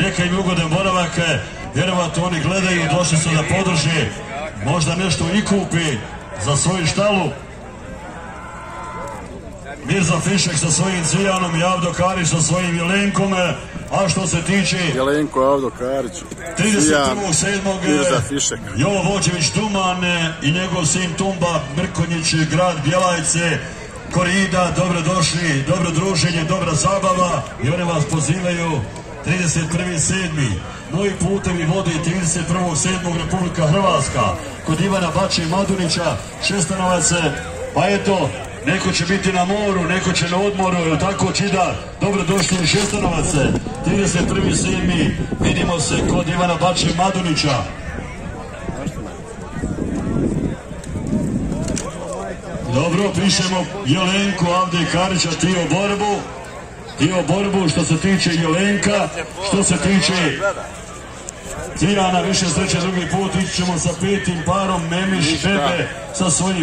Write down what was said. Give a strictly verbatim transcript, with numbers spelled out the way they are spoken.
neka im ugodan boravak, vjerovatno oni gledaju, došli su da podrži, možda nešto i kupi za svoju štalu. Mirza Fišek sa svojim Cvijanom i Avdo Karić sa svojim Jelenkom, a što se tiče Jelenko, Avdo Karić, trideset prvog sedmog Mirza Fišek, Jovo Vođević Tuman i njegov sin Tumba Mrkonjić, grad Bjelajce, korida, dobro došli, dobro druženje, dobra zabava i oni vas pozivaju trideset prvog sedmog Moji putevi vode trideset prvog sedmog Republika Hrvatska kod Ivana Bače Madunića, Šestanovac, pa eto, neko će biti na moru, neko će na odmoru, ili tako Čida, dobro došli u Šestanovac, trideset prvog sedmog vidimo se kod Ivana Bače Madunića. Dobro, pišemo Jelenko, Avde Karića, Tio Borbu, Tio Borbu što se tiče Jelenka, što se tiče Cvijana, više sreće drugi put, ići ćemo sa petim parom, Memiš, Bebe, sa svojim